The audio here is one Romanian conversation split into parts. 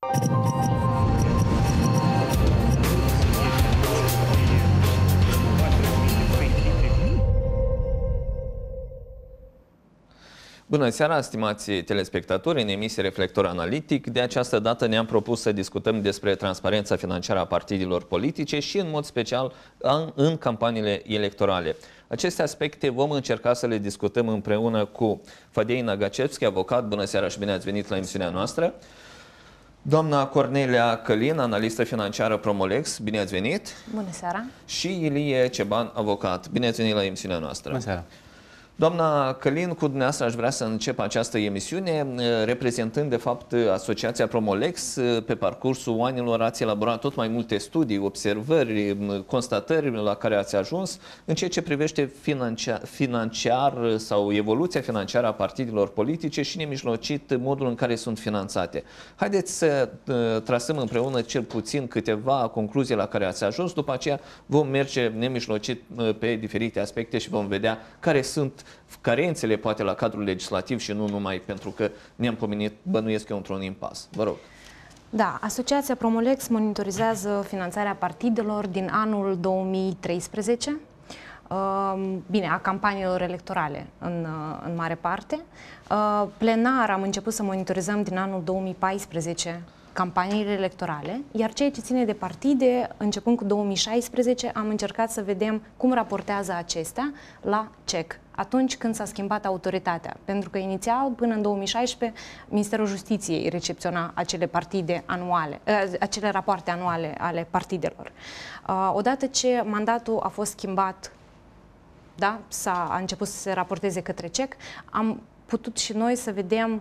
Bună seara, stimați telespectatori, în emisie Reflector Analitic. De această dată ne-am propus să discutăm despre transparența financiară a partidelor politice și în mod special în campaniile electorale. Aceste aspecte vom încerca să le discutăm împreună cu Fadei Nagacevski, avocat. Bună seara și bine ați venit la emisiunea noastră. Doamna Cornelia Călin, analistă financiară Promolex, bine ați venit. Bună seara. Și Ilie Ceban, avocat. Bine ați venit la emisiunea noastră. Bună seara. Doamna Călin, cu dumneavoastră aș vrea să încep această emisiune reprezentând de fapt Asociația Promolex. Pe parcursul anilor ați elaborat tot mai multe studii, observări, constatări la care ați ajuns în ceea ce privește financiar sau evoluția financiară a partidelor politice și nemijlocit modul în care sunt finanțate. Haideți să trasăm împreună cel puțin câteva concluzii la care ați ajuns, după aceea vom merge nemijlocit pe diferite aspecte și vom vedea care sunt carențele poate la cadrul legislativ și nu numai, pentru că ne-am pomenit, bănuiesc eu, într-un impas. Vă rog. Da, Asociația Promolex monitorizează finanțarea partidelor din anul 2013, bine, a campaniilor electorale în mare parte. Plenar am început să monitorizăm din anul 2014 campaniile electorale, iar ceea ce ține de partide, începând cu 2016, am încercat să vedem cum raportează acestea la CEC, atunci când s-a schimbat autoritatea. Pentru că inițial, până în 2016, Ministerul Justiției recepționa acele partide anuale, acele rapoarte anuale ale partidelor. Odată ce mandatul a fost schimbat, da, a început să se raporteze către CEC, am putut și noi să vedem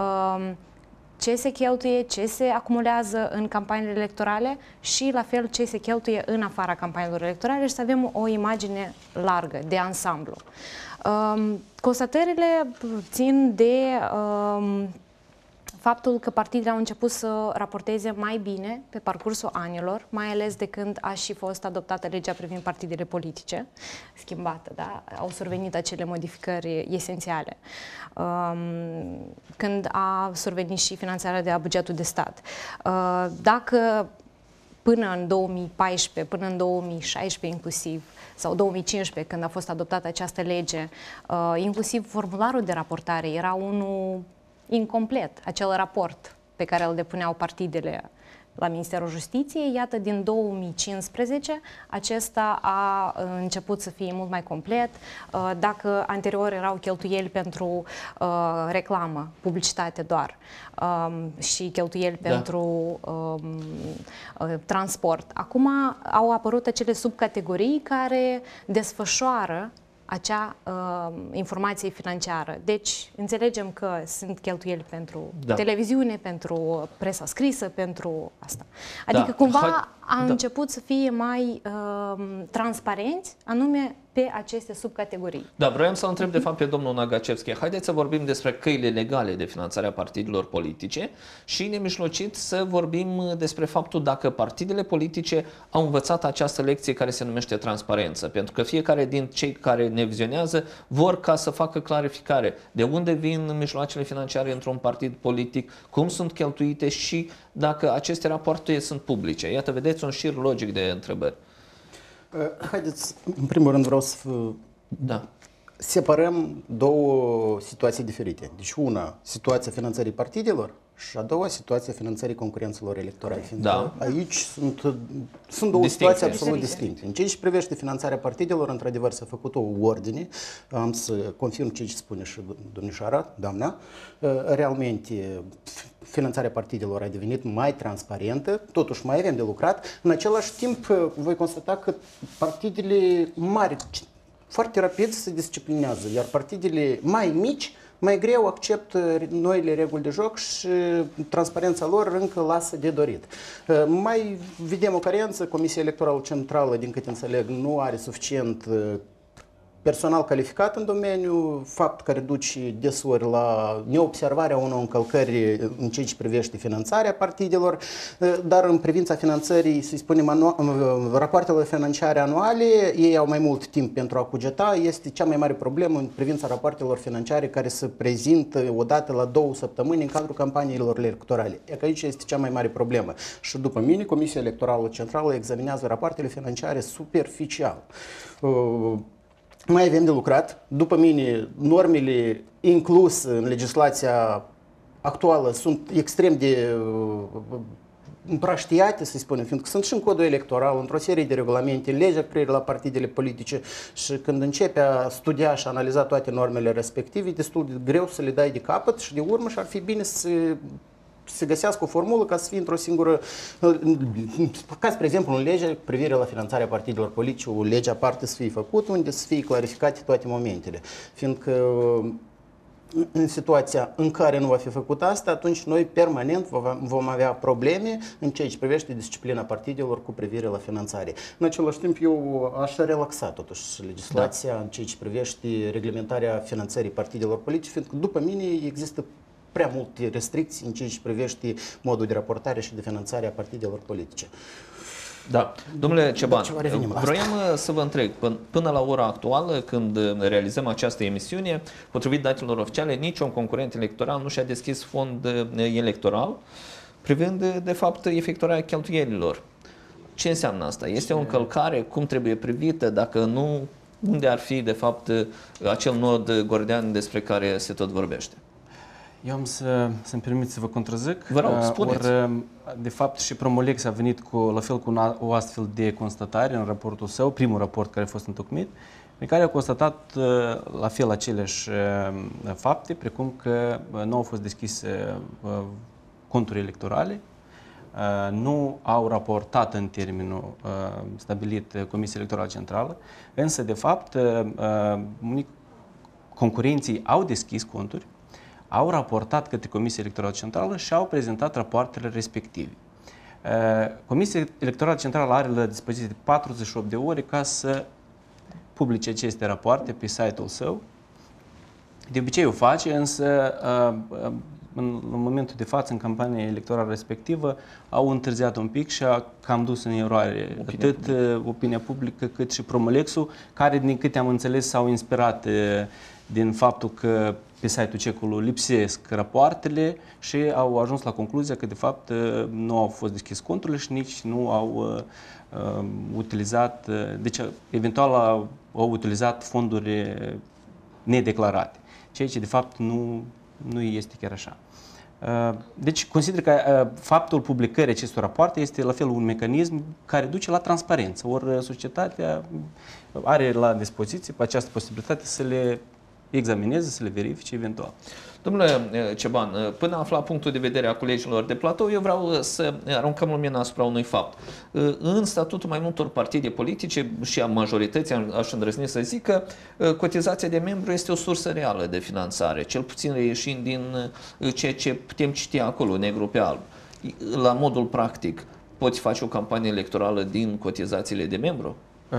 ce se cheltuie, ce se acumulează în campaniile electorale și la fel ce se cheltuie în afara campaniilor electorale și să avem o imagine largă, de ansamblu. Constatările țin de faptul că partidele au început să raporteze mai bine pe parcursul anilor, mai ales de când a și fost adoptată legea privind partidele politice, schimbată, da? Au survenit acele modificări esențiale. Când a survenit și finanțarea de la bugetul de stat. Dacă până în 2014, până în 2016 inclusiv, sau 2015, când a fost adoptată această lege, inclusiv formularul de raportare era unul incomplet, acel raport pe care îl depuneau partidele la Ministerul Justiției. Iată, din 2015 acesta a început să fie mult mai complet. Dacă anterior erau cheltuieli pentru reclamă, publicitate doar, și cheltuieli pentru transport, acum au apărut acele subcategorii care desfășoară acea informație financiară. Deci, înțelegem că sunt cheltuieli pentru televiziune, pentru presa scrisă, pentru asta. Adică, cumva, a început să fie mai transparenți, anume pe aceste subcategorii. Da, vreau să întreb de fapt pe domnul Nagacevski. Haideți să vorbim despre căile legale de finanțare a partidelor politice și nemijlocit să vorbim despre faptul dacă partidele politice au învățat această lecție care se numește transparență. Pentru că fiecare din cei care ne vizionează vor ca să facă clarificare de unde vin mijloacele financiare într-un partid politic, cum sunt cheltuite și dacă aceste rapoarte sunt publice. Iată, vedeți un șir logic de întrebări. Haideți, în primul rând vreau să separăm două situații diferite. Deci una, situația finanțării partidelor și a doua, situația finanțării concurențelor electorale. Aici sunt două situații absolut distincte. În ceea ce privește finanțarea partidelor, într-adevăr s-a făcut o ordine, am să confirm ce spune și domnișoara, doamna, realmente finanțarea partidelor a devenit mai transparentă, totuși mai avem de lucrat. În același timp, voi constata că partidele mari foarte rapid se disciplinează, iar partidele mai mici mai greu acceptă noile reguli de joc și transparența lor încă lasă de dorit. Mai vedem o carență, Comisia Electorală Centrală, din câte înțeleg, nu are suficient personal calificat în domeniu, fapt care duce desori la neobservarea unor încălcări în ceea ce privește finanțarea partidelor, dar în privința finanțării, să spunem, rapoartelor financiare anuale, ei au mai mult timp pentru a cugeta, este cea mai mare problemă în privința rapoartelor financiare care se prezintă odată la 2 săptămâni în cadrul campaniilor electorale. E că aici este cea mai mare problemă. Și după mine, Comisia Electorală Centrală examinează rapoartele financiare superficial. Mai avem de lucrat. După mine, normele incluse în legislația actuală sunt extrem de împrăștiate, să spunem, fiindcă sunt și în codul electoral, într-o serie de regulamente, legea cu privire la partidele politice și când începe a studia și a analiza toate normele respective, e destul de greu să le dai de capăt și de urmă și ar fi bine să se găsească o formulă ca să fie într-o singură, ca spre exemplu în legea cu privire la finanțarea partidelor politice, o lege aparte să fie făcută, unde să fie clarificate toate momentele. Fiindcă în situația în care nu va fi făcut asta, atunci noi permanent vom avea probleme în ceea ce privește disciplina partidelor cu privire la finanțare. În același timp, eu aș relaxa totuși legislația în ceea ce privește reglementarea finanțării partidelor politice, fiindcă după mine există prea multe restricții în ceea ce privește modul de raportare și de finanțare a partidelor politice. Da. Domnule Ceban, vroiam să vă întreb, până la ora actuală, când realizăm această emisiune, potrivit datelor oficiale, niciun concurent electoral nu și-a deschis fond electoral, privind, de fapt, efectuarea cheltuielilor. Ce înseamnă asta? Este o încălcare? Cum trebuie privită? Dacă nu, unde ar fi, de fapt, acel nod gordian despre care se tot vorbește? Eu am să-mi permit să vă contrazic. Vă rog, spuneți. De fapt, și Promolex a venit la fel cu o astfel de constatare în raportul său, primul raport care a fost întocmit, în care a constatat la fel aceleași fapte, precum că nu au fost deschise conturi electorale, nu au raportat în termenul stabilit Comisia Electorală Centrală, însă, de fapt, concurenții au deschis conturi, au raportat către Comisia Electorală Centrală și au prezentat rapoartele respective. Comisia Electorală Centrală are la dispoziție 48 de ore ca să publice aceste rapoarte pe site-ul său. De obicei o face, însă în momentul de față, în campania electorală respectivă, au întârziat un pic și a cam dus în eroare atât opinia publică cât și Promolexul, care, din câte am înțeles, s-au inspirat din faptul că pe site-ul CEC-ului lipsesc rapoartele și au ajuns la concluzia că, de fapt, nu au fost deschis conturile și nici nu au utilizat, deci, eventual au utilizat fonduri nedeclarate, ceea ce, de fapt, nu este chiar așa. Deci, consider că faptul publicării acestor rapoarte este la fel un mecanism care duce la transparență, ori societatea are la dispoziție pe această posibilitate să le examineze, să le verifice eventual. Domnule Ceban, până afla punctul de vedere a colegilor de platou, eu vreau să aruncăm lumina asupra unui fapt. În statutul mai multor partide politice și a majorității, aș îndrăzni să zic că cotizația de membru este o sursă reală de finanțare, cel puțin reieșind din ceea ce putem citi acolo, negru pe alb. La modul practic, poți face o campanie electorală din cotizațiile de membru?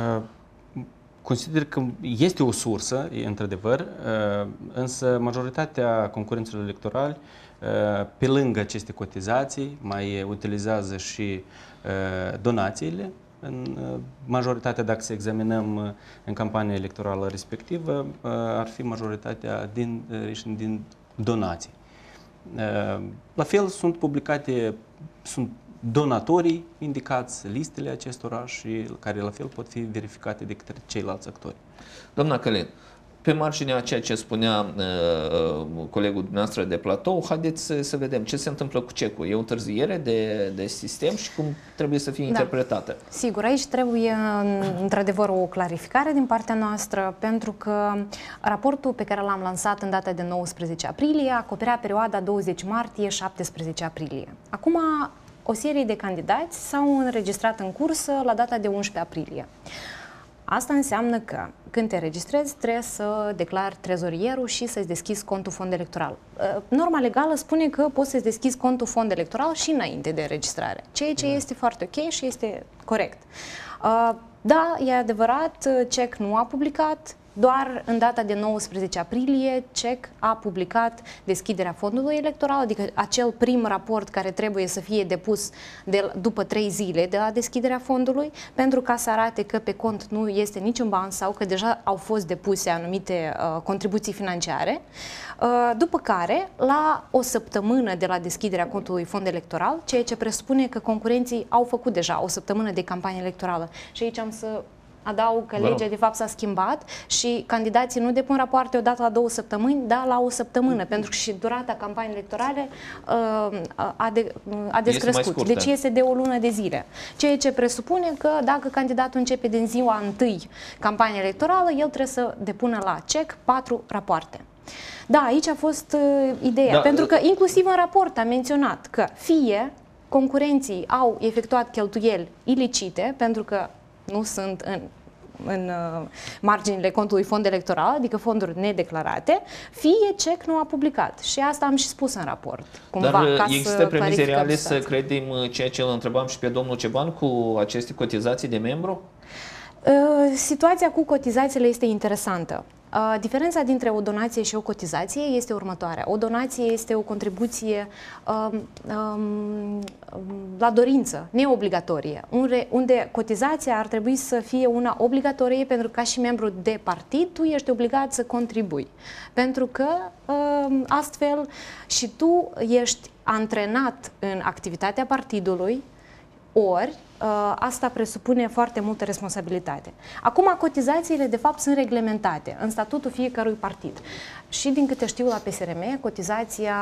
Consider că este o sursă, într-adevăr, însă majoritatea concurenților electorali, pe lângă aceste cotizații, mai utilizează și donațiile. În majoritatea, dacă să examinăm în campania electorală respectivă, ar fi majoritatea din donații. La fel sunt publicate, sunt donatorii indicați, listele acestora și care la fel pot fi verificate de către ceilalți actori. Doamna Călin, pe marginea ceea ce spunea colegul dumneavoastră de platou, haideți să vedem ce se întâmplă cu CEC-ul. E o întârziere de sistem și cum trebuie să fie interpretată? Sigur, aici trebuie într-adevăr o clarificare din partea noastră, pentru că raportul pe care l-am lansat în data de 19 aprilie acoperea perioada 20 martie-17 aprilie. Acum, o serie de candidați s-au înregistrat în cursă la data de 11 aprilie. Asta înseamnă că când te registrezi trebuie să declari trezorierul și să-ți deschizi contul fond electoral. Norma legală spune că poți să-ți deschizi contul fond electoral și înainte de înregistrare, ceea ce este foarte ok și este corect. Da, e adevărat, CEC nu a publicat Doar în data de 19 aprilie, CEC a publicat deschiderea fondului electoral, adică acel prim raport care trebuie să fie depus după 3 zile de la deschiderea fondului, pentru ca să arate că pe cont nu este niciun ban sau că deja au fost depuse anumite contribuții financiare. După care, la o săptămână de la deschiderea contului fond electoral, ceea ce presupune că concurenții au făcut deja o săptămână de campanie electorală. Și aici am să adaug că legea de fapt s-a schimbat și candidații nu depun rapoarte odată la 2 săptămâni, dar la o săptămână, pentru că și durata campaniei electorale a descrescut. Deci este de o lună de zile. Ceea ce presupune că dacă candidatul începe din ziua 1 campania electorală, el trebuie să depună la CEC 4 rapoarte. Da, aici a fost ideea, pentru că inclusiv în raport am menționat că fie concurenții au efectuat cheltuieli ilicite, pentru că nu sunt în marginile contului fond electoral, adică fonduri nedeclarate, fie CEC nu a publicat. Și asta am și spus în raport. Cumva, dar există premise reale să credem ceea ce îl întrebam și pe domnul Ceban cu aceste cotizații de membru? Situația cu cotizațiile este interesantă. Diferența dintre o donație și o cotizație este următoarea. O donație este o contribuție la dorință, neobligatorie, unde cotizația ar trebui să fie una obligatorie, pentru că ca și membru de partid tu ești obligat să contribui. Pentru că astfel și tu ești antrenat în activitatea partidului, ori asta presupune foarte multă responsabilitate. Acum, cotizațiile, de fapt, sunt reglementate în statutul fiecărui partid. Și din câte știu la PSRM, cotizația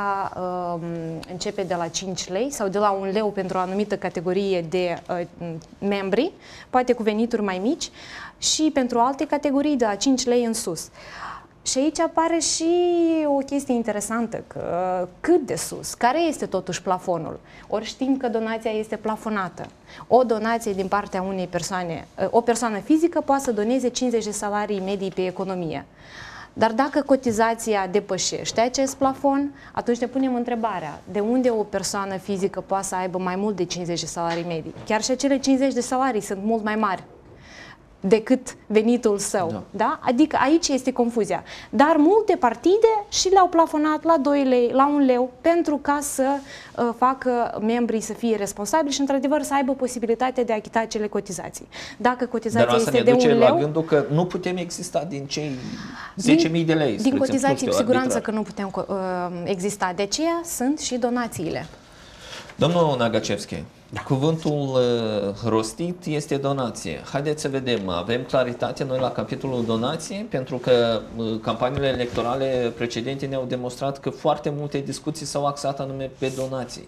începe de la 5 lei sau de la 1 leu pentru o anumită categorie de membri, poate cu venituri mai mici, și pentru alte categorii de la 5 lei în sus. Și aici apare și o chestie interesantă, că cât de sus, care este totuși plafonul? Ori știm că donația este plafonată. O donație din partea unei persoane, o persoană fizică poate să doneze 50 de salarii medii pe economie. Dar dacă cotizația depășește acest plafon, atunci ne punem întrebarea, de unde o persoană fizică poate să aibă mai mult de 50 de salarii medii? Chiar și acele 50 de salarii sunt mult mai mari decât venitul său. Da. Da? Adică aici este confuzia. Dar multe partide și le-au plafonat la 2 lei, la 1 leu, pentru ca să facă membrii să fie responsabili și, într-adevăr, să aibă posibilitatea de a achita acele cotizații. Dacă cotizația este de 1 leu... la gândul că nu putem exista din cei 10.000 de lei. Din cotizații, cu siguranță că nu putem exista. De aceea sunt și donațiile. Domnul Nagacevski, cuvântul rostit este donație. Haideți să vedem, avem claritate noi la capitolul donație, pentru că campaniile electorale precedente ne-au demonstrat că foarte multe discuții s-au axat anume pe donații.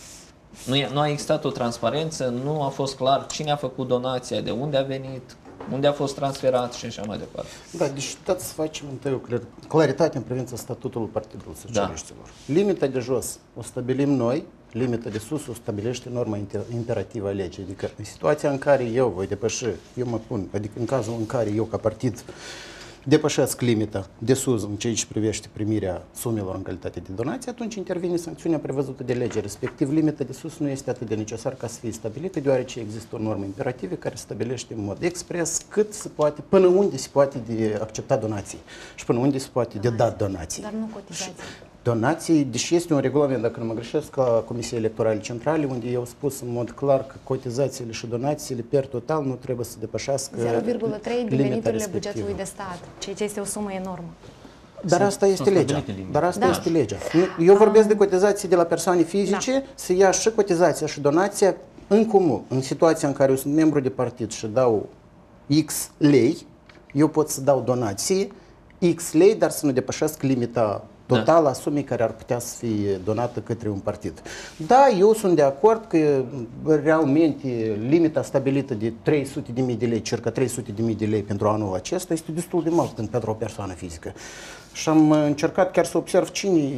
Nu a existat o transparență, nu a fost clar cine a făcut donația, de unde a venit, unde a fost transferat și așa mai departe. Da, deci dați să facem întâi o claritate în privința statutului Partidului Socialiștilor. Da. Limita de jos o stabilim noi, limita de sus o stabilește norma imperativă a legii. Adică în situația în care eu voi depăși, eu mă pun, adică în cazul în care eu ca partid depășesc limita de sus în ceea ce privește primirea sumelor în calitate de donație, atunci intervine sancțiunea prevăzută de lege. Respectiv, limita de sus nu este atât de necesar ca să fie stabilită, deoarece există o normă imperativă care stabilește în mod expres cât se poate, până unde se poate de accepta donații și până unde se poate de dat donații. Dar nu cotizații. Donații, deși este un regulament, dacă nu mă greșesc, la Comisia Electorală Centrale, unde eu spus în mod clar că cotizațiile și donațiile per total nu trebuie să depășească 0,3 din veniturile bugetului de stat, ceea ce este o sumă enormă. Dar asta este legea. Dar asta este legea. Eu vorbesc de cotizații de la persoane fizice, să ia și cotizația și donația în comun. În situația în care eu sunt membru de partid și dau X lei, eu pot să dau donații X lei, dar să nu depășesc limita total a sumei care ar putea să fie donată către un partid. Da, eu sunt de acord că realmente limita stabilită de 300.000 de lei, circa 300.000 de lei pentru anul acesta, este destul de mult pentru o persoană fizică. Și am încercat chiar să observ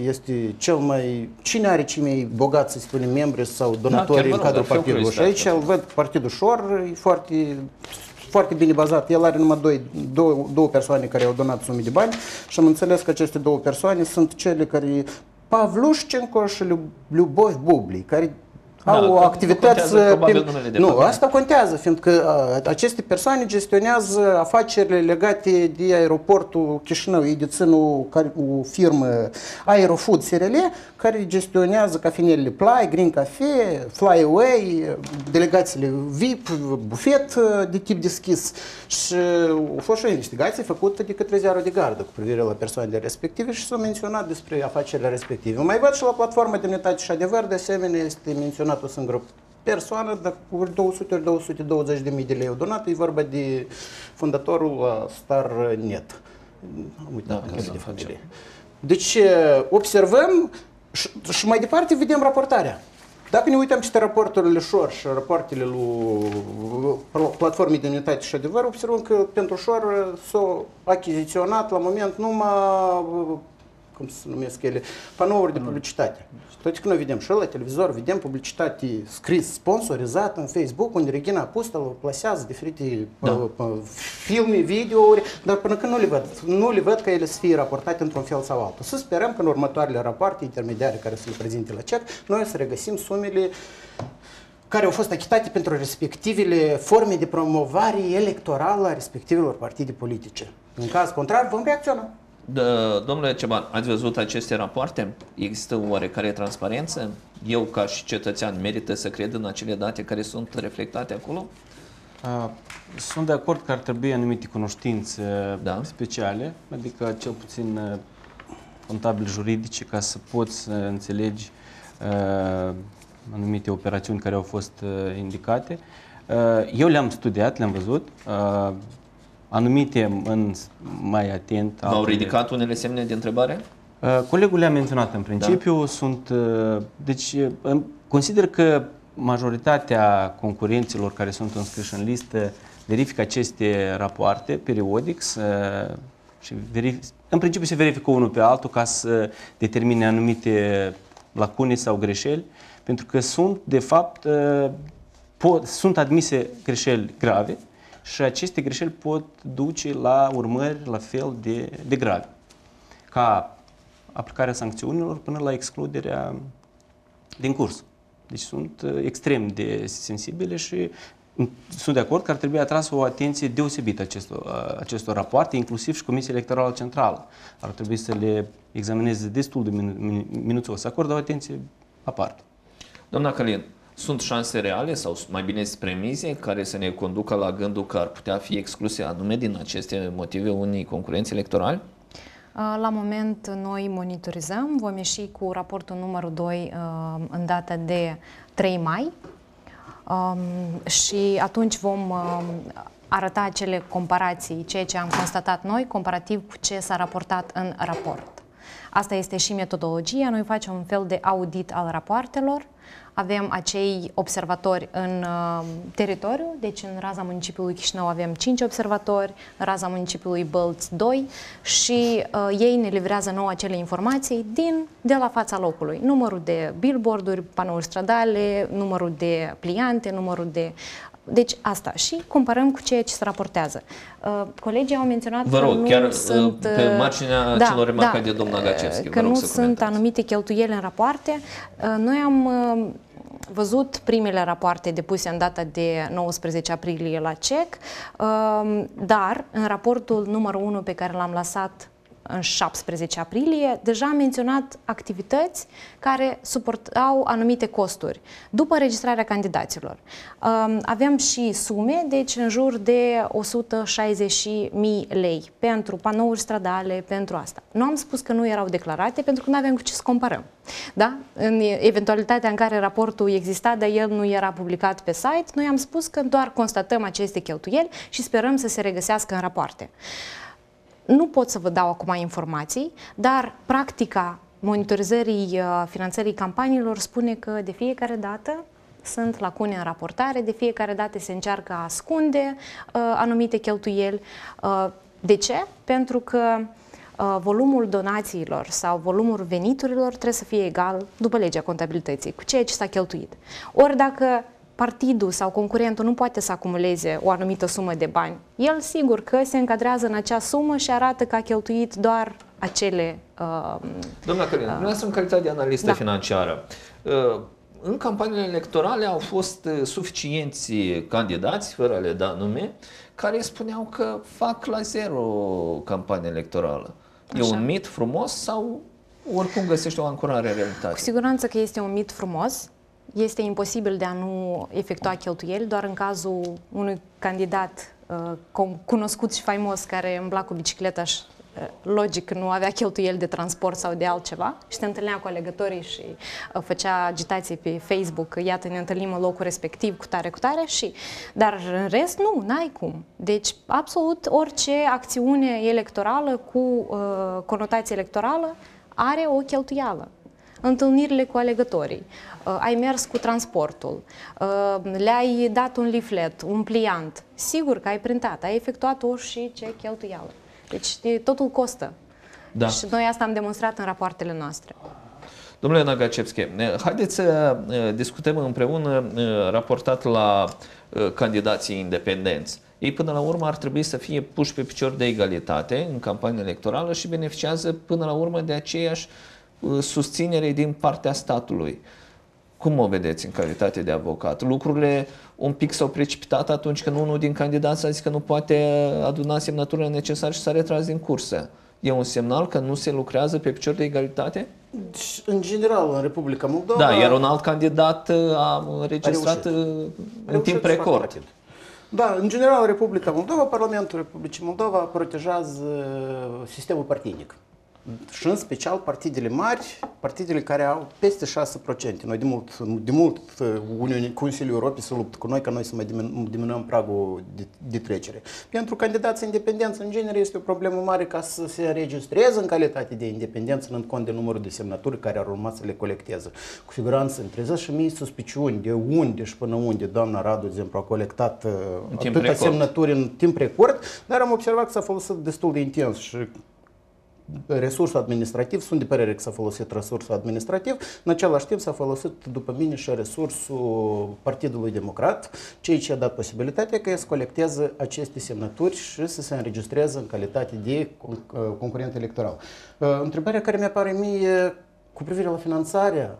cine are cei mai bogați, să spunem, membri sau donatori în cadrul partidului. Și aici îl văd Partidul Șor, e foarte bine bazat. El are numai două persoane care au donat sume de bani și am înțeles că aceste 2 persoane sunt cele care, Pavlușcenco și Lyubov Bubli, care au activități... Nu, asta contează, fiindcă aceste persoane gestionează afacerile legate de aeroportul Chișinău. Ei dețin o firmă Aerofood SRL, care gestionează cafenelele Play, Green Cafe, Flyaway, delegațiile VIP, bufet de tip deschis. Și a fost și o investigație făcută de către Ziarul de Gardă cu privire la persoanele respective și s-a menționat despre afacerile respective. Mai văd și la platforma Demnitate și Adevăr, de asemenea, este menționat o singură persoană, dar cu 200-220 de mii de lei donat. E vorba de fondatorul StarNet. Am uitat de familie. Deci observăm și mai departe vedem raportarea. Dacă ne uităm peste raporturile Șor și rapoartele lui Platformei Demnitate și Adevăr, observăm că pentru Șor s-a achiziționat la moment numai, cum se numesc ele, panouri de publicitate. Toate că noi vedem și la televizor, vedem publicitate scris, sponsorizată în Facebook, unde Regina Apostolul plasează diferite filme, videouri, dar până când nu le văd că ele să fie raportate într-un fel sau altul. Să sperăm că în următoarele rapoarte intermediare care să le prezinte la CEC, noi o să regăsim sumele care au fost achitate pentru respectivele forme de promovare electorală a respectivelor partide politice. În caz contrar, vom reacționa. Domnule Ceban, ați văzut aceste rapoarte? Există oarecare transparență? Eu, ca și cetățean, merită să cred în acele date care sunt reflectate acolo? Sunt de acord că ar trebui anumite cunoștințe speciale, adică cel puțin contabile juridice, ca să poți să înțelegi anumite operațiuni care au fost indicate. Eu le-am studiat, le-am văzut. Anumite mai atent. V-au ridicat unele semne de întrebare? Colegul le-a menționat în principiu. Deci, consider că majoritatea concurenților care sunt înscriși în listă verifică aceste rapoarte periodic și în principiu se verifică unul pe altul ca să determine anumite lacune sau greșeli, pentru că sunt, de fapt, sunt admise greșeli grave și aceste greșeli pot duce la urmări la fel de grave, ca aplicarea sancțiunilor până la excluderea din curs. Deci sunt extrem de sensibile și sunt de acord că ar trebui atrasă o atenție deosebită acestor rapoarte, inclusiv și Comisia Electorală Centrală. Ar trebui să le examineze destul de minuțios, să acordă o atenție aparte. Doamna Călin, sunt șanse reale sau mai bine premize care să ne conducă la gândul că ar putea fi excluse anume din aceste motive unii concurenți electorali? La moment noi monitorizăm, vom ieși cu raportul numărul 2 în data de 3 mai și atunci vom arăta acele comparații, ceea ce am constatat noi, comparativ cu ce s-a raportat în raport. Asta este și metodologia, noi facem un fel de audit al rapoartelor, avem acei observatori în teritoriu, deci în raza municipiului Chișinău avem 5 observatori, în raza municipiului Bălți 2 și ei ne livrează nouă acele informații de la fața locului. Numărul de billboard-uri, panouri stradale, numărul de pliante, numărul de... Deci asta și comparăm cu ceea ce se raportează. Colegii au menționat vă rog, că chiar nu sunt, pe marginea celor remarcate de domnul Agacevski, că nu sunt anumite cheltuieli în rapoarte. Noi am văzut primele rapoarte depuse în data de 19 aprilie la CEC, dar în raportul numărul 1 pe care l-am lăsat în 17 aprilie, deja am menționat activități care suportau anumite costuri după registrarea candidaților. Avem și sume, deci în jur de 160.000 lei pentru panouri stradale, pentru asta. Nu am spus că nu erau declarate, pentru că nu avem cu ce să comparăm. Da? În eventualitatea în care raportul exista, dar el nu era publicat pe site, noi am spus că doar constatăm aceste cheltuieli și sperăm să se regăsească în rapoarte. Nu pot să vă dau acum informații, dar practica monitorizării finanțării campaniilor spune că de fiecare dată sunt lacune în raportare, de fiecare dată se încearcă a ascunde anumite cheltuieli. De ce? Pentru că volumul donațiilor sau volumul veniturilor trebuie să fie egal, după legea contabilității, cu ceea ce s-a cheltuit. Ori dacă partidul sau concurentul nu poate să acumuleze o anumită sumă de bani, el sigur că se încadrează în acea sumă și arată că a cheltuit doar acele... Doamna Călin, dumneavoastră în calitate de analistă financiară, în campaniile electorale au fost suficienți candidați, fără a le da nume, care spuneau că fac la zero campanie electorală. Așa. E un mit frumos sau oricum găsește o ancorare în realitate? Cu siguranță că este un mit frumos. Este imposibil de a nu efectua cheltuieli, doar în cazul unui candidat cunoscut și faimos care îmbla cu bicicleta și logic nu avea cheltuieli de transport sau de altceva și se întâlnea cu alegătorii și făcea agitație pe Facebook, iată ne întâlnim în locul respectiv cu tare, dar în rest nu, n-ai cum. Deci absolut orice acțiune electorală cu conotație electorală are o cheltuială. Întâlnirile cu alegătorii, ai mers cu transportul, le-ai dat un leaflet, un pliant, sigur că ai printat, ai efectuat și ce cheltuială. Deci totul costă. Da. Și noi asta am demonstrat în rapoartele noastre. Domnule Nagacepski, haideți să discutăm împreună raportat la candidații independenți. Ei până la urmă ar trebui să fie puși pe picior de egalitate în campanie electorală și beneficiază până la urmă de aceeași susținere din partea statului. Cum o vedeți în calitate de avocat? Lucrurile un pic s-au precipitat atunci când unul din candidați a zis că nu poate aduna semnăturile necesare și s-a retras din cursă. E un semnal că nu se lucrează pe picior de egalitate? În general, în Republica Moldova... Da, iar un alt candidat a înregistrat în timp record. Da, în general, în Republica Moldova, Parlamentul Republicii Moldova protejează sistemul partinic. Și în special partidele mari, partidele care au peste 6%. Noi de mult Consiliul Europei se luptă cu noi ca noi să mai diminuăm pragul de trecere. Pentru candidații independenți, în genere, este o problemă mare ca să se înregistreze în calitate de independență, ținând cont de numărul de semnături care ar urma să le colecteze. Cu siguranță, între 10.000 suspiciuni de unde și până unde doamna Radu, de exemplu, a colectat atâtea semnături în timp record, dar am observat că s-a folosit destul de intens și resursul administrativ, sunt de părere că s-a folosit resursul administrativ, în același timp s-a folosit, după mine, și resursul Partidului Democrat, ceea ce a dat posibilitatea că să colecteze aceste semnături și să se înregistreze în calitate de concurent electoral. Întrebarea care mi-apare mie cu privire la finanțarea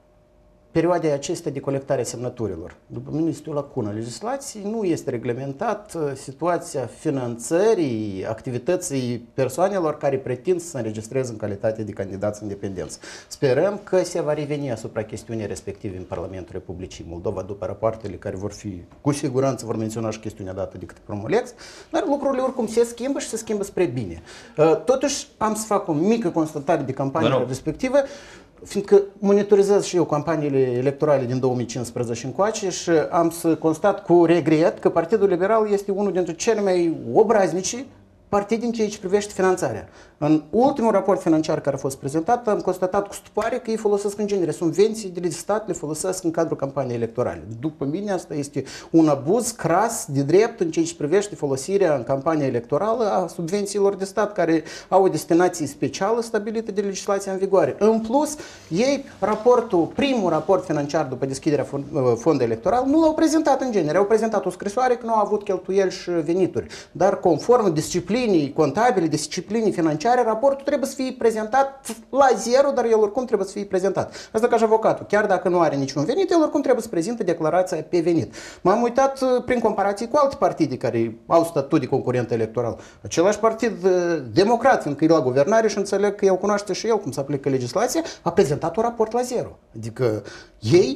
perioadei acestea de colectare a semnăturilor. După mine este o lacună a legislației, nu este reglementat situația finanțării activității persoanelor care pretind să se înregistreze în calitate de candidați independenți. Sperăm că se va reveni asupra chestiunii respective în Parlamentul Republicii Moldova după rapoartele care vor fi, cu siguranță vor menționa și chestiunea dată de către Promolex, dar lucrurile oricum se schimbă și se schimbă spre bine. Totuși am să fac o mică constatare de campania respectivă, fiindcă monitorizez și eu campaniile electorale din 2015 încoace și am să constat cu regret că Partidul Liberal este unul dintre cele mai obraznici partide în ceea ce privește finanțarea. În ultimul raport financiar care a fost prezentat, am constatat cu stupoare că ei folosesc în genere subvenții de stat, le folosesc în cadrul campaniei electorale. După mine, asta este un abuz cras de drept în ceea ce privește folosirea în campania electorală a subvențiilor de stat care au o destinație specială stabilită de legislația în vigoare. În plus, ei primul raport financiar după deschiderea fondului electoral nu l-au prezentat în genere. Au prezentat o scrisoare că nu au avut cheltuieli și venituri. Dar conform disciplinii contabile, disciplinii financiare, raportul trebuie să fie prezentat la zero, dar el oricum trebuie să fie prezentat. Asta ca și avocatul. Chiar dacă nu are niciun venit, el oricum trebuie să prezinte declarația pe venit. M-am uitat prin comparație cu alte partide care au statut de concurent electoral. Același partid democrat, fiindcă e la guvernare și înțeleg că el cunoaște și el cum se aplică legislația, a prezentat un raport la zero. Adică ei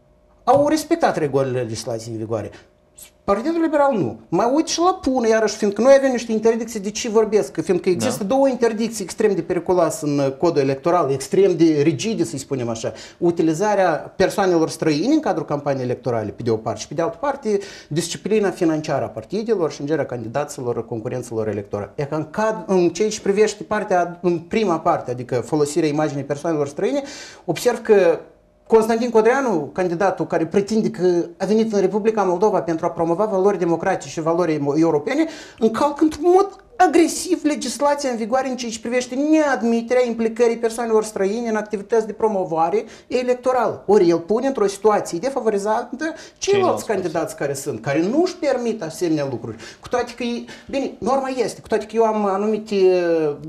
au respectat regulile legislației în vigoare. Partidul Liberal nu. Mai uit și la pună, iarăși, fiindcă noi avem niște interdicții, de ce vorbesc? Fiindcă există două interdicții extrem de periculoase în codul electoral, extrem de rigide, să-i spunem așa. Utilizarea persoanelor străine în cadrul campaniei electorale, pe de o parte, și pe de altă parte, disciplina financiară a partidelor și, în general, candidaților, concurenților electorale. E că în ceea ce privește în prima parte, adică folosirea imaginii persoanelor străine, observ că Constantin Codreanu, candidatul care pretinde că a venit în Republica Moldova pentru a promova valori democratice și valori europene, încalcă într-un mod agresiv legislația în vigoare în ceea ce privește neadmiterea implicării persoanelor străine în activități de promovare electorală. Ori el pune într-o situație defavorizantă ceilalți candidați care nu își permit asemenea lucruri. Cu toate că, bine, norma este, cu toate că eu am anumite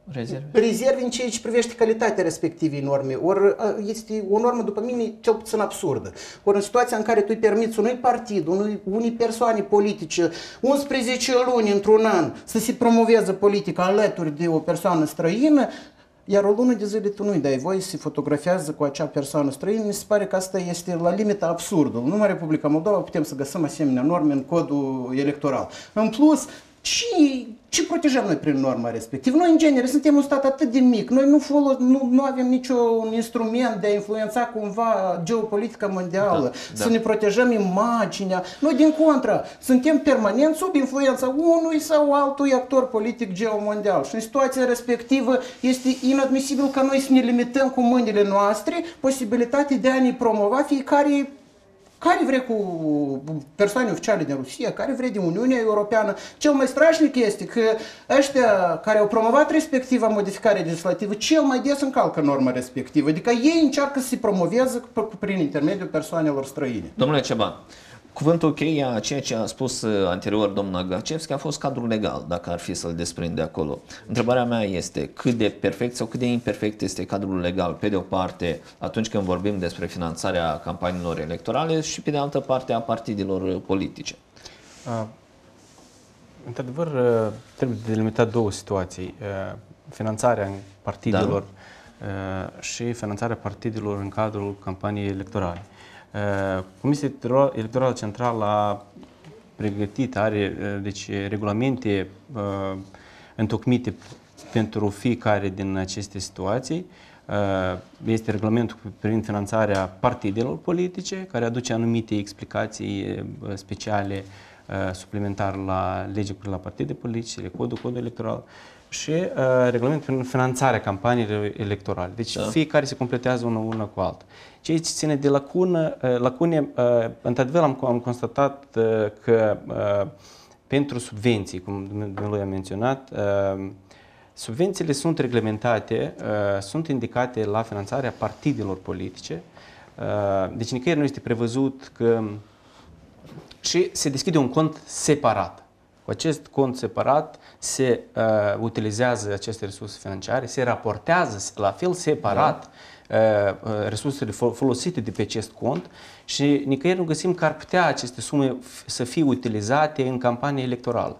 rezerve în ceea ce privește calitatea respectivei norme. Ori este o normă, după mine, cel puțin absurdă. Ori în situația în care tu îi permiți unui partid, unei persoane politice, 11 luni într-un an să se promoveze politica alături de o persoană străină, iar o lună de zile tu nu-i dai voie să se fotografiază cu acea persoană străină, mi se pare că asta este la limita absurdului. Numai Republica Moldova putem să găsim asemenea norme în codul electoral. În plus, ce protejăm noi prin norma respectivă? Noi, în genere, suntem un stat atât de mic, noi nu avem niciun instrument de a influența cumva geopolitica mondială, să ne protejăm imaginea. Noi, din contră, suntem permanent sub influența unui sau altui actor politic geomondial. Și în situația respectivă este inadmisibil ca noi să ne limităm cu mâinile noastre posibilitatea de a ne promova fiecare care vrea cu persoane oficiale din Rusia, care vrea din Uniunea Europeană. Cel mai strașnic este că ăștia care au promovat respectiva modificare legislativă cel mai des încalcă norma respectivă. Adică ei încearcă să se promoveze prin intermediul persoanelor străine. Domnule Ceban, cuvântul cheie a ceea ce a spus anterior domnul Gacevski a fost cadrul legal, dacă ar fi să-l desprinde acolo. Întrebarea mea este cât de perfect sau cât de imperfect este cadrul legal, pe de o parte, atunci când vorbim despre finanțarea campaniilor electorale și pe de altă parte a partidelor politice. Într-adevăr, trebuie delimitat două situații. Finanțarea partidelor și finanțarea partidelor în cadrul campaniei electorale. Comisia Electorală Centrală a pregătit, are deci, regulamente întocmite pentru fiecare din aceste situații. Este regulamentul privind finanțarea partidelor politice, care aduce anumite explicații speciale suplimentar la legea cu la partide politice, codul electoral și regulamentul privind finanțarea campaniilor electorale. Deci fiecare se completează una cu alta. Ceea ce ține de lacune, într-adevăr am constatat că pentru subvenții, cum dumnealui a menționat, subvențiile sunt reglementate, sunt indicate la finanțarea partidelor politice, deci nicăieri nu este prevăzut că și se deschide un cont separat. Cu acest cont separat se utilizează aceste resurse financiare, se raportează la fel separat resursele folosite de pe acest cont și nicăieri nu găsim că ar putea aceste sume să fie utilizate în campanie electorală.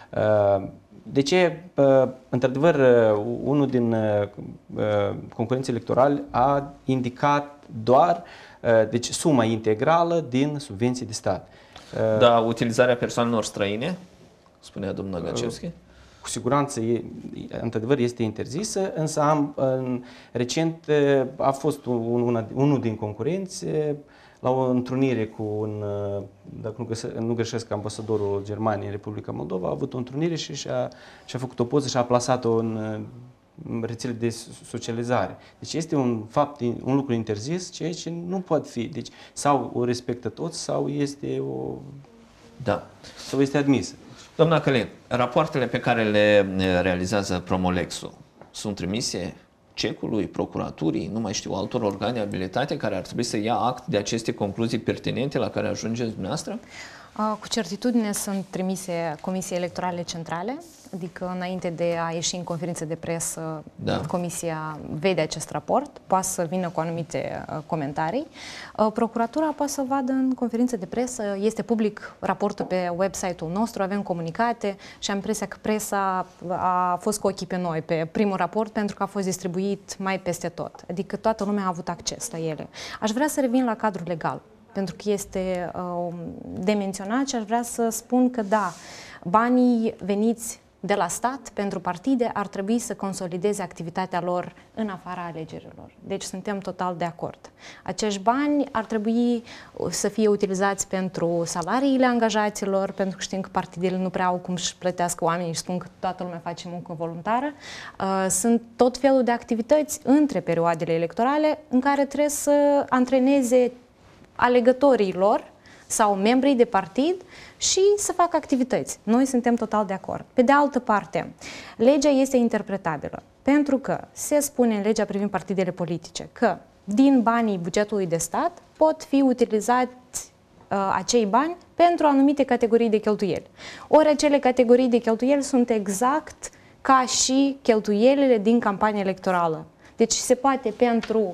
De ce? Într-adevăr, unul din concurenții electorali a indicat doar deci, suma integrală din subvenții de stat. Da, utilizarea persoanelor străine, spunea domnul Gacevski? Cu siguranță, într-adevăr, este interzisă, însă recent a fost unul din concurenți la o întrunire cu dacă nu greșesc, ambasadorul Germaniei în Republica Moldova, a avut o întrunire și și-a făcut o poză și a plasat-o în rețele de socializare. Deci este un fapt, un lucru interzis, ceea ce nu poate fi. Deci sau o respectă toți sau este sau este admisă. Doamna Călin, rapoartele pe care le realizează Promolexul sunt trimise CEC-ului, procuraturii, nu mai știu, altor organe abilitate care ar trebui să ia act de aceste concluzii pertinente la care ajungeți dumneavoastră? Cu certitudine sunt trimise Comisiei Electorale Centrale, adică înainte de a ieși în conferință de presă, Comisia vede acest raport, poate să vină cu anumite comentarii. Procuratura poate să vadă în conferință de presă, este public raportul pe website-ul nostru, avem comunicate și am impresia că presa a fost cu ochii pe noi, pe primul raport, pentru că a fost distribuit mai peste tot, adică toată lumea a avut acces la ele. Aș vrea să revin la cadrul legal, pentru că este de menționat și aș vrea să spun că da, banii veniți de la stat pentru partide ar trebui să consolideze activitatea lor în afara alegerilor. Deci suntem total de acord. Acești bani ar trebui să fie utilizați pentru salariile angajaților, pentru că știm că partidele nu prea au cum să-și plătească oamenii și spun că toată lumea face muncă voluntară. Sunt tot felul de activități între perioadele electorale în care trebuie să antreneze alegătorii lor sau membrii de partid și să facă activități. Noi suntem total de acord. Pe de altă parte, legea este interpretabilă, pentru că se spune în legea privind partidele politice că din banii bugetului de stat pot fi utilizați acei bani pentru anumite categorii de cheltuieli. Ori acele categorii de cheltuieli sunt exact ca și cheltuielile din campania electorală. Deci se poate pentru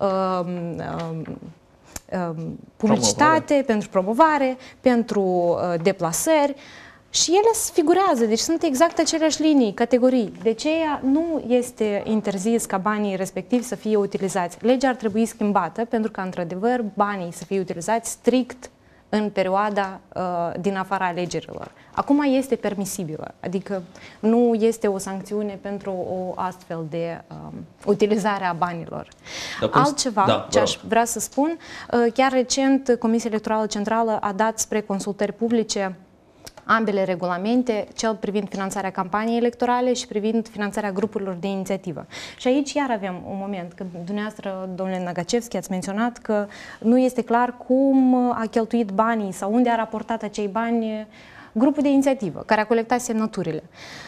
publicitate, pentru promovare, pentru deplasări și ele figurează, deci sunt exact aceleași linii, categorii. De aceea nu este interzis ca banii respectivi să fie utilizați. Legea ar trebui schimbată pentru ca, într-adevăr, banii să fie utilizați strict în perioada din afara alegerilor. Acum este permisibilă, adică nu este o sancțiune pentru o astfel de utilizare a banilor. Altceva ce aș vrea să spun, chiar recent Comisia Electorală Centrală a dat spre consultări publice ambele regulamente, cel privind finanțarea campaniei electorale și privind finanțarea grupurilor de inițiativă. Și aici iar avem un moment, că dumneavoastră, domnule Nagacevski, ați menționat că nu este clar cum a cheltuit banii sau unde a raportat acei bani grupul de inițiativă, care a colectat semnăturile.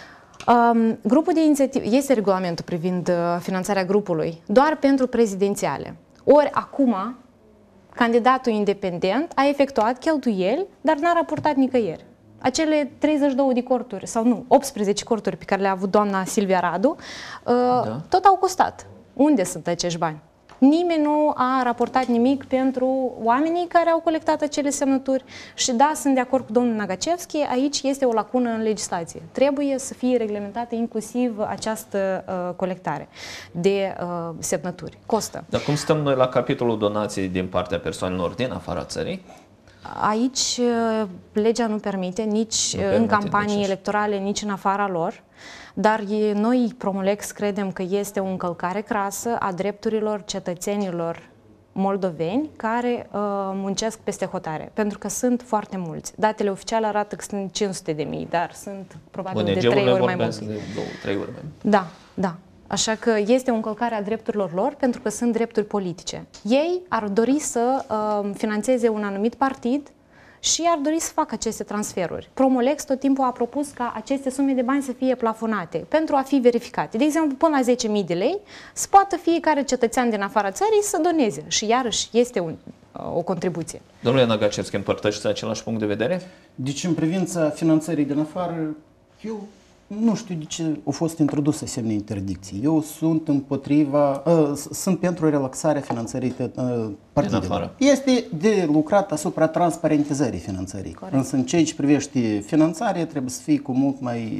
Grupul de inițiativă, este regulamentul privind finanțarea grupului, doar pentru prezidențiale. Ori acum, candidatul independent a efectuat cheltuieli, dar n-a raportat nicăieri. Acele 32 de corturi, sau nu, 18 corturi pe care le-a avut doamna Silvia Radu, tot au costat. Unde sunt acești bani? Nimeni nu a raportat nimic pentru oamenii care au colectat acele semnături și da, sunt de acord cu domnul Nagacevski, aici este o lacună în legislație. Trebuie să fie reglementată inclusiv această colectare de semnături. Costă. Dar cum stăm noi la capitolul donații din partea persoanelor din afara țării? Aici legea nu permite nici în campanii electorale, nici în afara lor, dar noi, Promolex, credem că este o încălcare crasă a drepturilor cetățenilor moldoveni care muncesc peste hotare, pentru că sunt foarte mulți. Datele oficiale arată că sunt 500.000, dar sunt probabil de 3 ori mai mulți. De 2-3 ori mai mult. Da, da. Așa că este o încălcare a drepturilor lor pentru că sunt drepturi politice. Ei ar dori să finanțeze un anumit partid și ar dori să facă aceste transferuri. Promolex tot timpul a propus ca aceste sume de bani să fie plafonate pentru a fi verificate. De exemplu, până la 10.000 de lei să poată fiecare cetățean din afara țării să doneze și iarăși este o contribuție. Domnule Nagacevski, împărtășiți același punct de vedere? Deci, în privința finanțării din afară, eu nu știu de ce au fost introduse semne interdicții. Eu sunt împotriva, sunt pentru relaxarea finanțării partidelor. Este de lucrat asupra transparentizării finanțării. Corect. Însă în ceea ce privește finanțarea trebuie să fie cu mult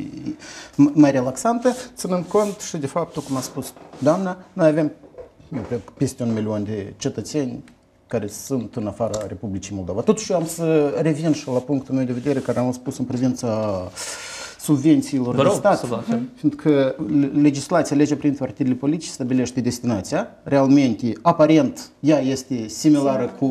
mai relaxantă, ținând cont și de faptul, cum a spus doamna, noi avem peste 1 milion de cetățeni care sunt în afara Republicii Moldova. Totuși eu am să revin și la punctul meu de vedere care am spus în privința subvențiilor de stat, fiindcă legislația, legea prin partidele politice stabilește destinația. Realmente, aparent, ea este similară cu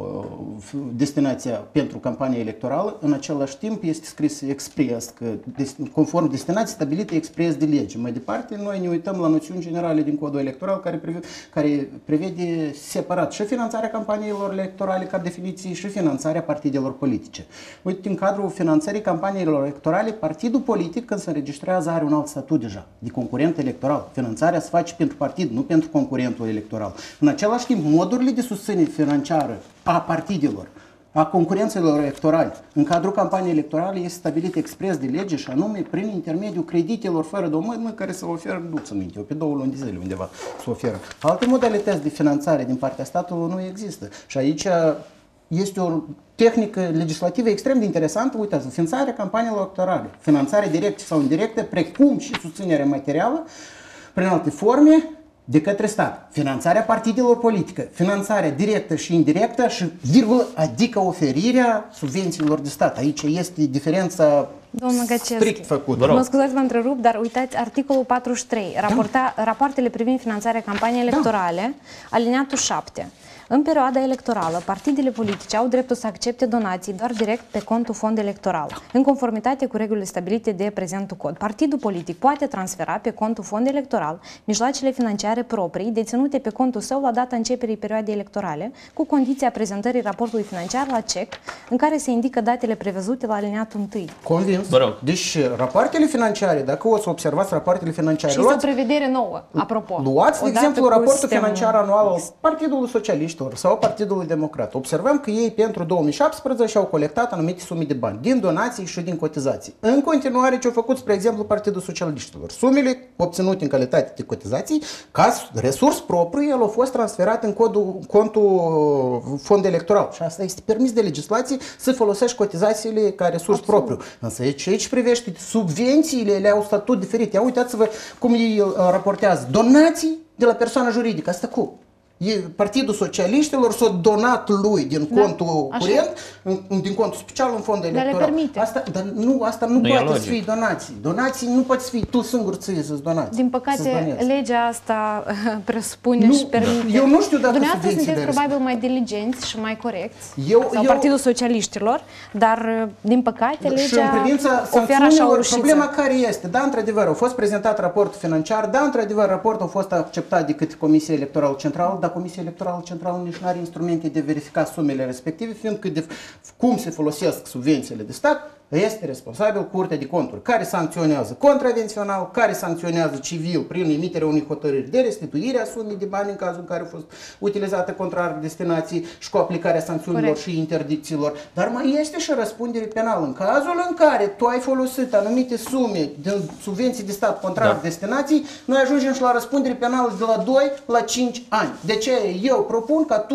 destinația pentru campania electorală. În același timp, este scris expres, că conform destinației stabilite expres de lege. Mai departe, noi ne uităm la noțiuni generale din codul electoral care prevede separat și finanțarea campaniilor electorale ca definiție și finanțarea partidelor politice. Uite, în cadrul finanțării campaniilor electorale, partidul politic, când se înregistrează, are un alt statut deja, de concurent electoral. Finanțarea se face pentru partid, nu pentru concurentul electoral. În același timp, modurile de susținere financiară a partidelor, a concurențelor electorale, în cadrul campaniei electorale este stabilit expres de lege și anume prin intermediul creditelor fără domână care se oferă, nu țin minte, pe 2 luni de zile undeva se oferă. Alte modalități de finanțare din partea statului nu există. Și aici este o tehnică legislativă extrem de interesantă. Uitați, finanțarea campaniilor electorale, finanțare directă sau indirectă, precum și susținerea materială prin alte forme de către stat. Finanțarea partidelor politice, finanțarea directă și indirectă și virgulă, adică oferirea subvențiilor de stat. Aici este diferența strict făcută. Mă scuzați, vă întrerup, dar uitați articolul 43, rapoartele privind finanțarea campaniei electorale, alineatul 7. În perioada electorală, partidele politice au dreptul să accepte donații doar direct pe contul fond electoral, în conformitate cu regulile stabilite de prezentul cod. Partidul politic poate transfera pe contul fond electoral mijloacele financiare proprii deținute pe contul său la data începerii perioadei electorale, cu condiția prezentării raportului financiar la CEC, în care se indică datele prevăzute la alineatul 1. Convins. Deci, rapoartele financiare, dacă o să observați rapoartele financiare... Și este o prevedere nouă, apropo. Luați, de exemplu, raportul financiar anual al Partidului Socialist Socialiștilor sau Partidului Democrat, observăm că ei pentru 2017 au colectat anumite sume de bani din donații și din cotizații. În continuare, ce au făcut, spre exemplu, Partidul Socialiștilor? Sumele obținute în calitate de cotizații, ca resurs propriu, el a fost transferat în contul fond electoral. Și asta este permis de legislație să folosești cotizațiile ca resurs propriu. Însă aici privește subvențiile, ele au statut diferit. Ia uitați-vă cum ei raportează. Donații de la persoană juridică. Asta cum? Partidul Socialiștilor s-a donat lui din contul curent, din contul special în fond electoral. Dar le permite. Asta nu poate să fie donații. Donații nu poate să fie tu singur să-ți donați. Din păcate, legea asta presupune și permite. Eu nu știu dacă dumneavoastră sunteți probabil mai diligenți și mai corecți, sau Partidul Socialiștilor, dar din păcate legea oferă așa o ușiță. Problema care este? Da, într-adevăr, a fost prezentat raportul financiar, da, într-adevăr, raportul a fost acceptat de către Comisia Electorală Centrală, dar Comisia Electorală Centrală nici nu are instrumente de verifica sumele respective, fiindcă de cum se folosesc subvențiile de stat, este responsabil Curtea de Conturi, care sancționează contravențional, care sancționează civil prin emiterea unei hotărâri de restituire a sumei de bani în cazul în care a fost utilizată contrar destinații și cu aplicarea sancțiunilor și interdicțiilor. Dar mai este și răspundere penală. În cazul în care tu ai folosit anumite sume din subvenții de stat contrar destinații, noi ajungem și la răspundere penală de la 2 la 5 ani. De ce? Eu propun ca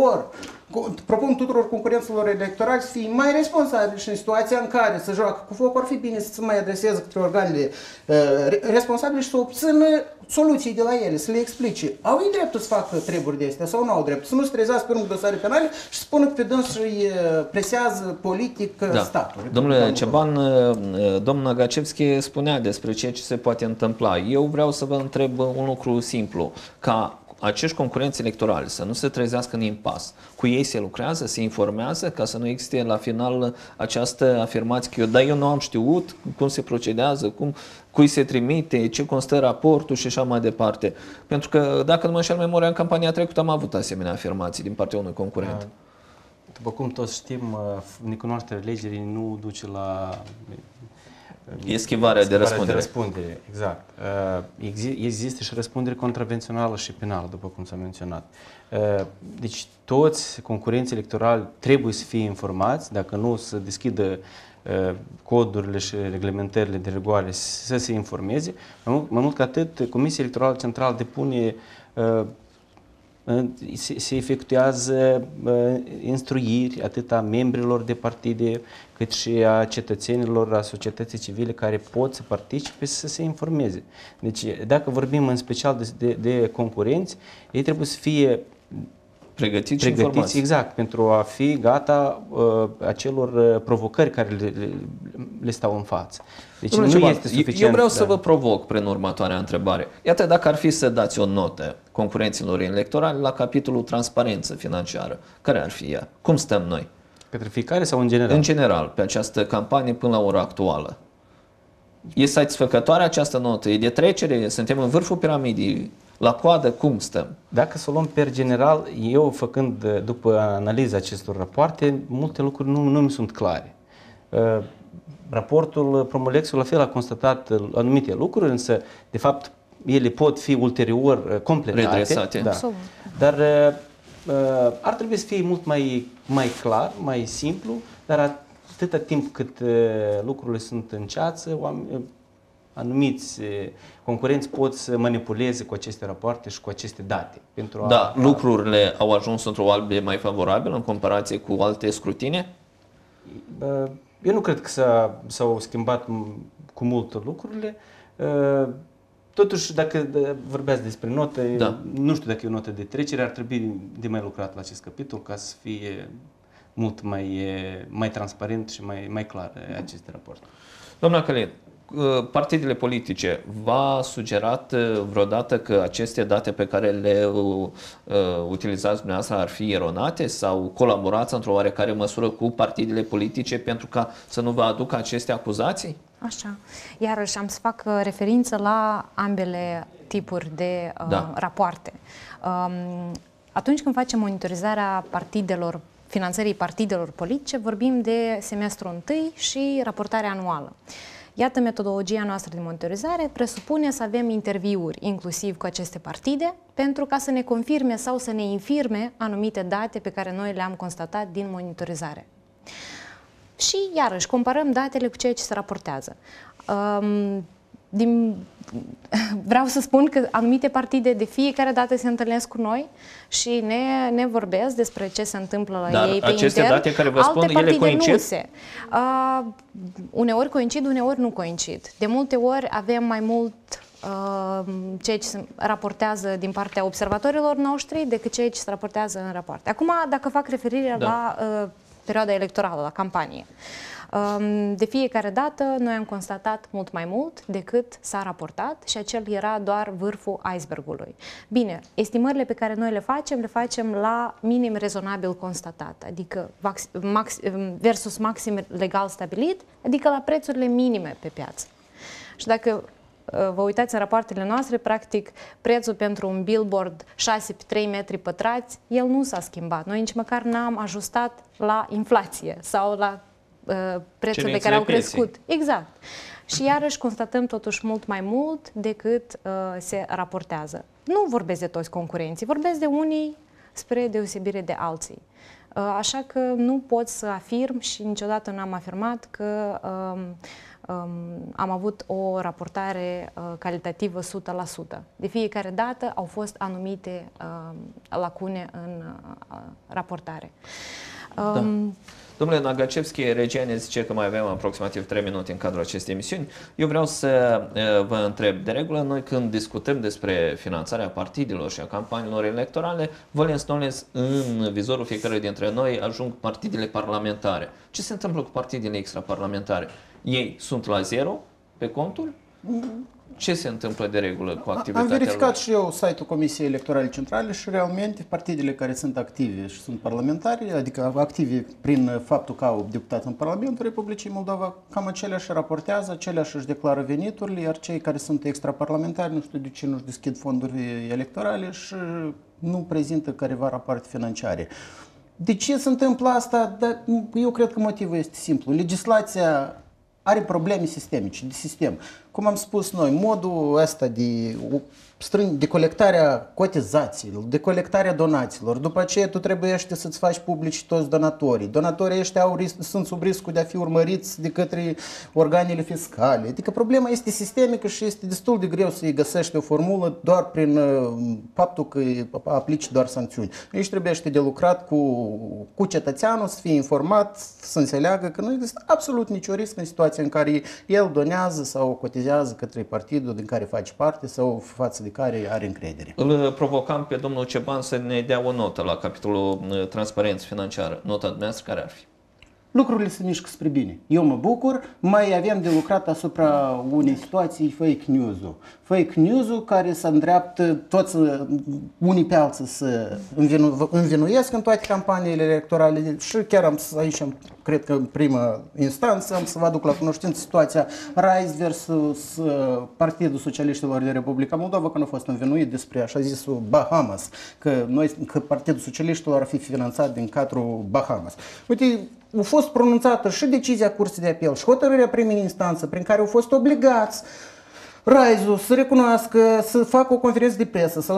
propun tuturor concurenților electorali să fie mai responsabili și în situația în care se joacă cu foc, ar fi bine să se mai adreseze către organele responsabile și să obțină soluții de la ele, să le explice. Au ei dreptul să facă treburi de astea sau nu au dreptul? Să nu se trezească pe urmă dosare penale și să spună că pe dâns îi presează politic statul. Domnule Ceban, domnul Nagacevski spunea despre ceea ce se poate întâmpla. Eu vreau să vă întreb un lucru simplu, ca acești concurenți electorali să nu se trezească în impas. Cu ei se lucrează, se informează ca să nu existe la final această afirmație că eu nu am știut cum se procedează, cui se trimite, ce constă raportul și așa mai departe. Pentru că, dacă nu mă înșel memoria, în campania trecută am avut asemenea afirmații din partea unui concurent. După cum toți știm, necunoașterea legii nu duce la eschivarea de răspundere. Exact. Există și răspundere contravențională și penală, după cum s-a menționat. Deci toți concurenții electorali trebuie să fie informați, dacă nu să deschidă codurile și reglementările de rigoare să se informeze. Mai mult ca atât, Comisia Electorală Centrală depune se efectuează instruiri atât a membrilor de partide cât și a cetățenilor, a societății civile care pot să participe să se informeze. Deci dacă vorbim în special de concurenți, ei trebuie să fie pregătiți exact pentru a fi gata acelor provocări care le stau în față. Deci nu este suficient. Eu vreau să vă provoc prin următoarea întrebare. Iată, dacă ar fi să dați o notă concurenților electorali la capitolul transparență financiară, care ar fi ea? Cum stăm noi? Către fiecare sau în general? În general, pe această campanie până la ora actuală. E satisfăcătoare această notă? E de trecere? Suntem în vârful piramidei? La coadă, cum stăm? Dacă să o luăm per general, eu făcând după analiza acestor rapoarte, multe lucruri nu mi sunt clare. Raportul Promolexul la fel a constatat anumite lucruri, însă de fapt ele pot fi ulterior completate. Redresate. Da. Dar ar trebui să fie mult mai clar, mai simplu, dar atâta timp cât lucrurile sunt în ceață, anumiți concurenți pot să manipuleze cu aceste rapoarte și cu aceste date. Lucrurile au ajuns într-o albie mai favorabilă în comparație cu alte scrutine? Eu nu cred că s-au schimbat cu mult lucrurile. Totuși, dacă vorbeați despre notă, nu știu dacă e o notă de trecere, ar trebui de mai lucrat la acest capitol ca să fie mult mai transparent și mai clar aceste rapoarte. Doamna Călin, partidele politice v-a sugerat vreodată că aceste date pe care le utilizați dumneavoastră ar fi eronate sau colaborați într-o oarecare măsură cu partidele politice pentru ca să nu vă aducă aceste acuzații? Așa. Iarăși am să fac referință la ambele tipuri de rapoarte. Atunci când facem monitorizarea finanțării partidelor politice, vorbim de semestrul 1 și raportarea anuală. Iată, metodologia noastră de monitorizare presupune să avem interviuri inclusiv cu aceste partide pentru ca să ne confirme sau să ne infirme anumite date pe care noi le-am constatat din monitorizare. Și, iarăși, comparăm datele cu ceea ce se raportează. Vreau să spun că anumite partide de fiecare dată se întâlnesc cu noi și ne vorbesc despre ce se întâmplă la ei pe aceste intern. date care vă spun, ele coincid? Uneori coincid, uneori nu coincid. De multe ori avem mai mult ceea ce se raportează din partea observatorilor noștri decât ceea ce se raportează în rapoarte. Acum, dacă fac referire la perioada electorală, la campanie, de fiecare dată noi am constatat mult mai mult decât s-a raportat și acel era doar vârful icebergului. Bine, estimările pe care noi le facem la minim rezonabil constatat, adică versus maxim legal stabilit, adică la prețurile minime pe piață. Și dacă vă uitați în rapoartele noastre, practic prețul pentru un billboard 6 pe 3 metri pătrați, el nu s-a schimbat. Noi nici măcar n-am ajustat la inflație sau la prețurile care au crescut. Exact. Și iarăși constatăm totuși mult mai mult decât se raportează. Nu vorbesc de toți concurenții, vorbesc de unii spre deosebire de alții. Așa că nu pot să afirm și niciodată n-am afirmat că am avut o raportare calitativă 100%. De fiecare dată au fost anumite lacune în raportare. Domnule Nagacevski, regia ne zice că mai avem aproximativ 3 minute în cadrul acestei emisiuni. Eu vreau să vă întreb, de regulă, noi când discutăm despre finanțarea partidelor și a campaniilor electorale, volens nolens, în vizorul fiecare dintre noi ajung partidele parlamentare. Ce se întâmplă cu partidele extraparlamentare? Ei sunt la zero pe conturi? Ce se întâmplă de regulă cu activitatea Am verificat lor? și eu site-ul Comisiei Electorale Centrale și realmente partidele care sunt active și sunt parlamentari, adică active prin faptul că au deputat în Parlamentul Republicii Moldova, cam aceleași raportează, aceleași își declară veniturile, iar cei care sunt extraparlamentari, nu știu de ce nu-și deschid fonduri electorale și nu prezintă careva rapoarte financiare. De ce se întâmplă asta? Eu cred că motivul este simplu. Legislația are probleme sistemice, de sistem. Cum am spus noi, modul ăsta de colectarea cotizațiilor, de colectarea donațiilor, după aceea tu trebuie să-ți faci publici toți donatorii. Donatorii ăștia sunt sub riscul de a fi urmăriți de către organele fiscale. Adică problema este sistemică și este destul de greu să-i găsești o formulă doar prin faptul că aplici doar sancțiuni. Aici trebuie de lucrat cu cetățeanul, să fie informat, să înțeleagă că nu există absolut nicio risc în situația în care el donează sau cotizează către partidul din care face parte sau față de care are încredere. Îl provocam pe domnul Ceban să ne dea o notă la capitolul transparență financiară. Nota dumneavoastră care ar fi? Lucrurile se mișcă spre bine. Eu mă bucur, mai avem de lucrat asupra unei situații fake news-ul. Fake news-ul care se îndreaptă toți unii pe alții să învinuiesc în toate campaniile electorale și chiar aici cred că în prima instanță am să vă aduc la cunoștință situația Rise versus Partidul Socialiștilor din Republica Moldova, când a fost învinuit despre așa zisul Bahamas, că Partidul Socialiștilor ar fi finanțat din cadrul Bahamas. Uite, a fost pronunțată și decizia Curții de Apel și hotărârea primei instanță prin care au fost obligați Rise-ul să recunoască, să facă o conferință de presă sau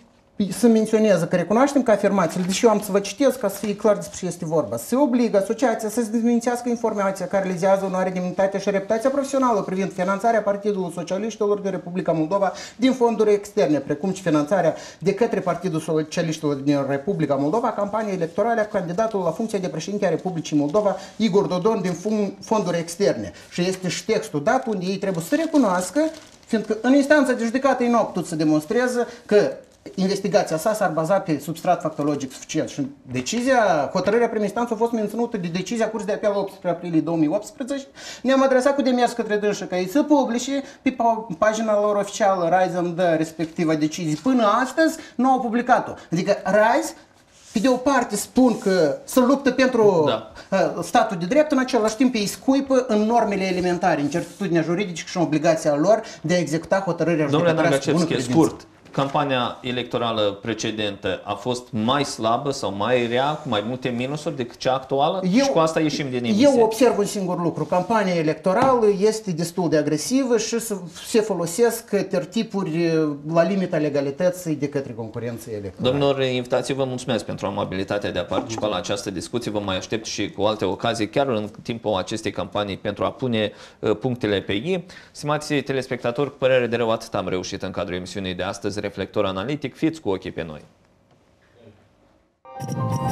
să menționeze că recunoaștem că afirmațiile, deși eu am să vă citesc ca să fie clar despre ce este vorba, se obligă asociația să-ți dezmințească informația care lezează onoarea, demnitatea și reputația profesională privind finanțarea Partidului Socialiștilor din Republica Moldova din fonduri externe, precum și finanțarea de către Partidul Socialiștilor din Republica Moldova, campaniei electorale a candidatului la funcția de președinte a Republicii Moldova, Igor Dodon, din fonduri externe. Și este și textul dat unde ei trebuie să recunoască, fiindcă în instanța de judecată ei nu au putut să demonstreze că investigația sa s-ar baza pe substrat factologic suficient și hotărârea primei instanțe a fost menținută de decizia Curții de Apel 18 aprilie 2018. Ne-am adresat cu demers către dânsă ca ei să publice pe pagina lor oficială. Rise îmi dă respectiva decizie. Până astăzi nu au publicat-o. Adică Rise, pe de o parte spun că se luptă pentru statul de drept, în același timp ei scuipă în normele elementare, în certitudinea juridică și în obligația lor de a executa hotărârea judecătorească. Domnule Nagacevski, scurt, campania electorală precedentă a fost mai slabă sau mai rea, cu mai multe minusuri decât cea actuală? Și cu asta ieșim din emisie. Eu observ un singur lucru. Campania electorală este destul de agresivă și se folosesc tertipuri la limita legalității de către concurență electorală. Domnilor invitații, vă mulțumesc pentru amabilitatea de a participa la această discuție. Vă mai aștept și cu alte ocazii, chiar în timpul acestei campanii, pentru a pune punctele pe i. Stimați telespectatori, cu părere de rău, atât am reușit în cadrul emisiunii de astăzi, Reflector Analitic. Fiți cu ochii pe noi.